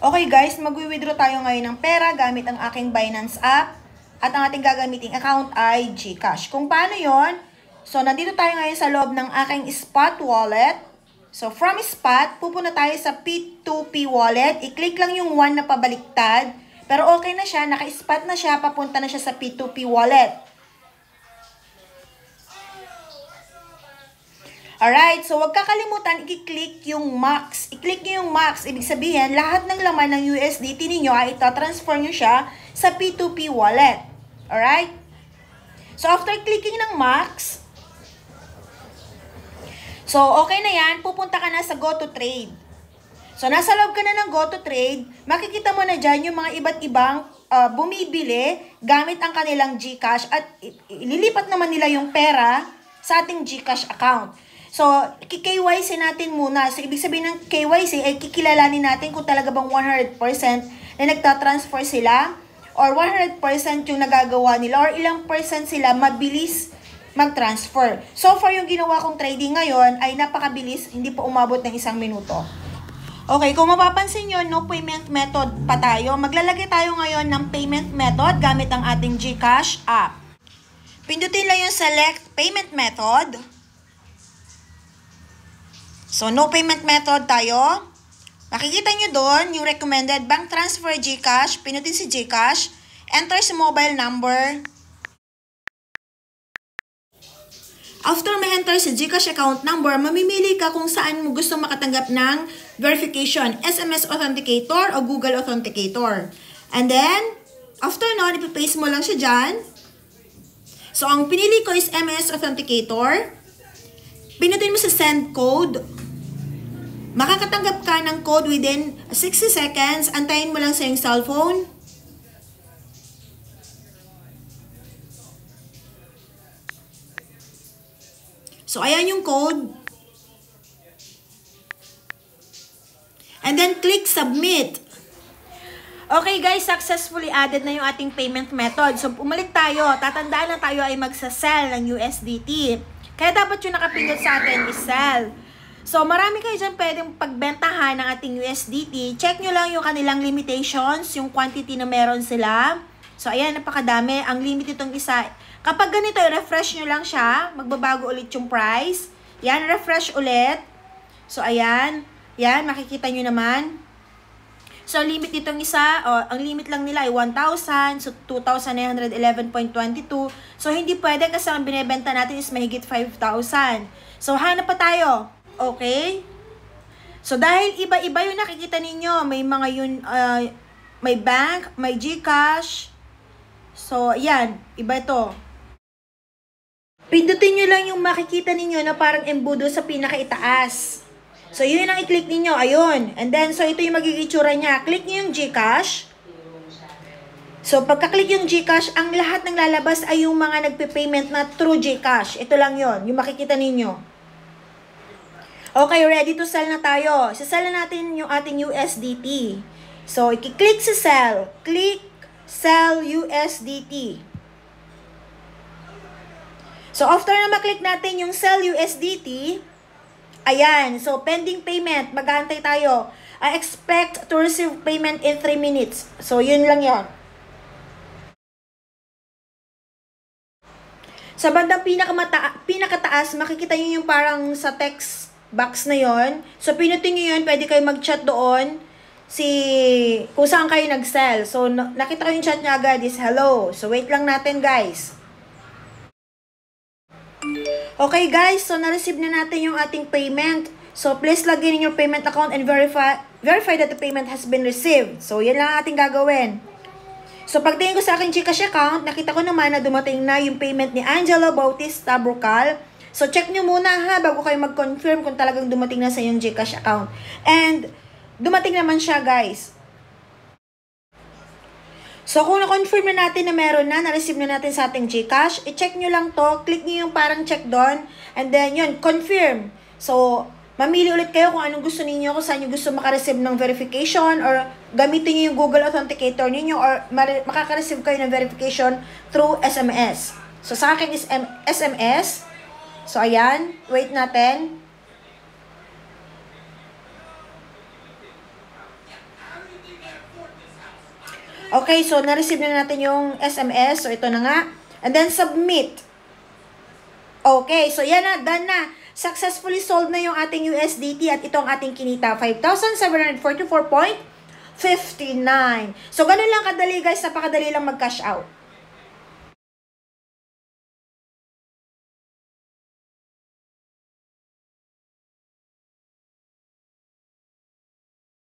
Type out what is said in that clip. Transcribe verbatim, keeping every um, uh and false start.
Okay guys, mag-withdraw tayo ngayon ng pera gamit ang aking Binance app at ang ating gagamiting account ay GCash. Kung paano yon? So, nandito tayo ngayon sa loob ng aking Spot wallet. So, from Spot, pupunta tayo sa P two P wallet. I-click lang yung one na pabaliktad. Pero okay na siya, naka-spot na siya, papunta na siya sa P two P wallet. Alright, so huwag kakalimutan, i-click yung max. I-click nyo yung max. Ibig sabihin, lahat ng laman ng U S D T ninyo ay itatransfer nyo siya sa P two P wallet. Alright? So, after clicking ng max, so, okay na yan, pupunta ka na sa Go to Trade. So, nasa loob ka na ng Go to Trade, makikita mo na dyan yung mga iba't ibang uh, bumibili gamit ang kanilang GCash at ililipat naman nila yung pera sa ating GCash account. So, K Y C natin muna. So, ibig sabihin ng K Y C ay kikilalanin natin kung talaga bang one hundred percent na nagtatransfer sila or one hundred percent yung nagagawa nila or ilang percent sila mabilis mag-transfer. So far, yung ginawa kong trading ngayon ay napakabilis, hindi pa umabot ng isang minuto. Okay, kung mapapansin nyo, no payment method pa tayo. Maglalagay tayo ngayon ng payment method gamit ang ating GCash app. Pindutin lang yung select payment method. So, no payment method tayo. Makikita nyo doon yung recommended bank transfer GCash. Pinutin si GCash. Enter si mobile number. After ma-enter si GCash account number, mamimili ka kung saan mo gusto makatanggap ng verification, S M S Authenticator o Google Authenticator. And then, after nun, ipipaste mo lang siya dyan. So, ang pinili ko is M S Authenticator. Pinutin mo sa send code. Makakatanggap ka ng code within sixty seconds. Antayin mo lang sa iyong cellphone. So, ayan yung code. And then, click submit. Okay guys, successfully added na yung ating payment method. So, umalik tayo. Tatandaan na tayo ay magsasell ng U S D T. Kaya dapat yung nakapindot sa atin is sell. So, marami kayo dyan pwedeng pagbentahan ng ating U S D T. Check nyo lang yung kanilang limitations, yung quantity na meron sila. So, ayan, napakadami. Ang limit itong isa. Kapag ganito, refresh nyo lang siya. Magbabago ulit yung price. Yan, refresh ulit. So, ayan. Yan, makikita nyo naman. So, limit itong isa, oh, ang limit lang nila ay one thousand. So, two thousand nine hundred eleven point two two. So, hindi pwede kasi ang binibenta natin is mahigit five thousand. So, hanap pa tayo. Okay? So, dahil iba-iba yung nakikita ninyo, may mga yun, uh, may bank, may GCash. So, yan, iba ito. Pindutin nyo lang yung makikita ninyo na parang embudo sa pinakaitaas. So, yun ang i-click ninyo, ayun. And then, so ito yung magiging itsura niya. Click nyo yung GCash. So, pagka-click yung GCash, ang lahat ng lalabas ay yung mga nagpe-payment na through GCash. Ito lang yon, yung makikita ninyo. Okay, ready to sell na tayo. Sisell na natin yung ating U S D T. So, i-click sa sell. Click sell U S D T. So, after na maklik natin yung sell U S D T, ayan. So, pending payment. Maghahantay tayo. I expect to receive payment in three minutes. So, yun lang yon. Sa bandang pinakamata pinakataas, makikita nyo yung parang sa text box na yon. So, pinutin nyo yun, pwede kayo mag-chat doon si kung saan kayo nag-sell. So, nakita ko yung chat niya agad is hello. So, wait lang natin guys. Okay guys, so na-receive na natin yung ating payment. So, please log in your payment account and verify verify that the payment has been received. So, yan lang ating gagawin. So, pagtingin ko sa aking GCash account, nakita ko naman na dumating na yung payment ni Angela Bautista Brocal. So, check nyo muna ha, bago kayo mag-confirm kung talagang dumating na sa iyong GCash account. And, dumating naman siya guys. So, kung na-confirm na natin na meron na, na-receive na natin sa ating GCash, i-check nyo lang to, click nyo yung parang check doon, and then yun, confirm. So, mamili ulit kayo kung anong gusto ninyo, kung saan nyo gusto makareceive ng verification, or gamitin nyo yung Google Authenticator ninyo, or makaka-receive kayo ng verification through S M S. So, sa akin is S M S. So, ayan. Wait natin. Okay, so na-receive na natin yung S M S. So ito na nga. And then submit. Okay, so yan na, done na. Successfully sold na yung ating U S D T at ito ang ating kinita, five thousand seven hundred forty-four point five nine. So ganun lang kadali guys, napakadali lang mag-cash out.